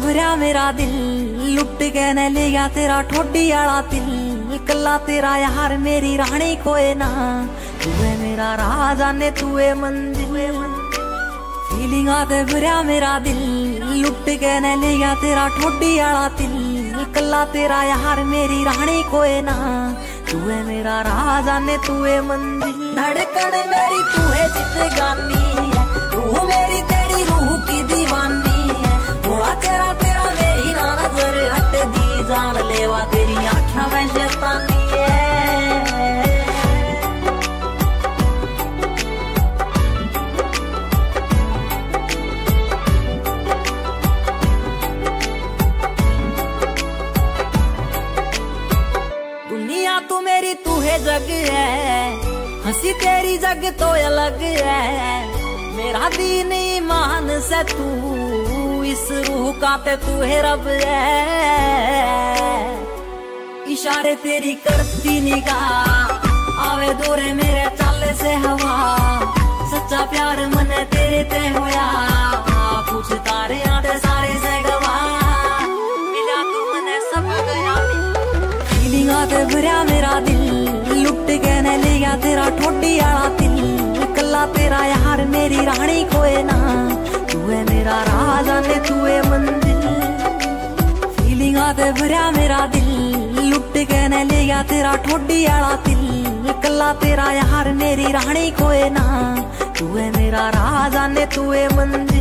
भरा मेरा दिल लुट के न ले गया तेरा ठोडी आला दिल, कल्ला तेरा यार मेरी रानी कोई ना, तू है मेरा राजा ने तू है मंदिर। फीलिंग आते भरा मेरा दिल लुट के न ले गया तेरा ठोडी आला दिल, कल्ला तेरा यार मेरी रानी कोई ना, तू है मेरा राजा ने तू है मंदिर। धड़कन मेरी तू है जिंदगानी है, रूह मेरी तेरी रूह की दीवानी है, थोड़ा तेरा तेरा मेरी ना नजर हट दी, जान लेवा तेरी आँखों में शैतानी है। दुनिया तू मेरी तू है जग है, हंसी तेरी जग तो अलग है, मेरा दीन ईमान से तू इस रूह का ते तू है रब है। इशारे तेरी करती निगाह आवे दूरे मेरे चाले से हवा, सच्चा प्यार मने तेरे ते होया, कुछ तारे आते सारे से गवा, मिला तू मने सब गया। फीलिंग आते भरा मेरा दिल लुट के न ले गया तेरा ठोडी आला दिल, कल्ला तेरा यार मेरी रानी कोई ना, तू है मेरा राजा ने तू है मंदिर। फीलिंग आते भरा मेरा दिल लुट के न ले गया तेरा ठोडी आला दिल, कल्ला तेरा यार मेरी रानी कोई ना, तू है मेरा राजा ने तू है मंदिर।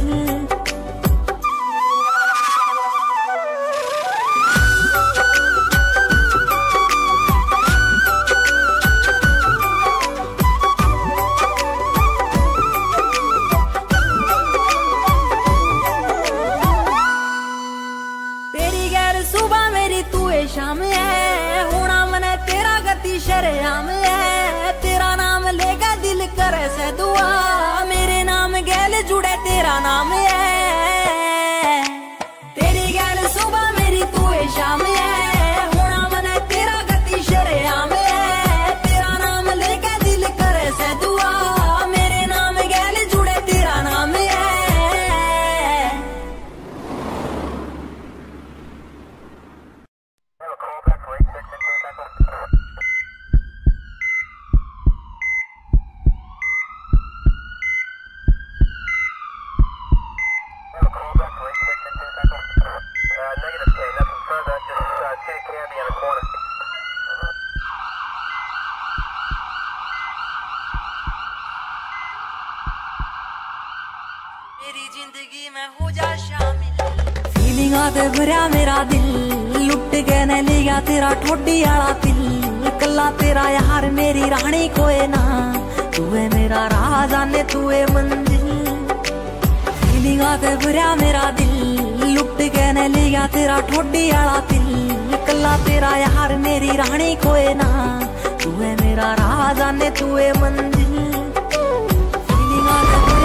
शाम है होना मने तेरा गति शरेआम है, तेरा नाम लेगा दिल करे से दुआ, मेरे नाम गैल जुड़े तेरा नाम है, तेरी गैल सुबह मेरी तू है शाम है, होना मने तेरा गति शरेआम है, तेरा नाम लेगा दिल करे से दुआ, मेरे नाम गैल जुड़े तेरा नाम है। मेरी जिंदगी में हो जा शामिल। फीलिंग आते भरा मेरा दिल लुट के न ले गया तेरा ठोडी आला दिल, कल्ला तेरा यार मेरी रानी कोई ना, तू है मेरा राजा ने तू है मंदिर। फीलिंग आते भरा मेरा दिल लुट के न ले गया तेरा ठोडी आला दिल, कल्ला तेरा यार मेरी रानी कोई ना, तू है मेरा राजा ने तू है मंदिर। फीलिंग आते